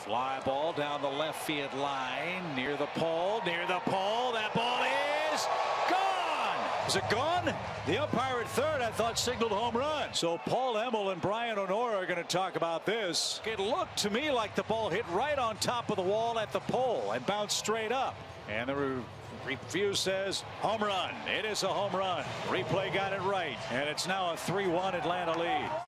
Fly ball down the left field line, near the pole, That ball is gone. Is it gone? The umpire at third, I thought, signaled home run. So Paul Emmel and Brian Honora are going to talk about this. It looked to me like the ball hit right on top of the wall at the pole and bounced straight up. And the review says home run. It is a home run. Replay got it right. And it's now a 3-1 Atlanta lead.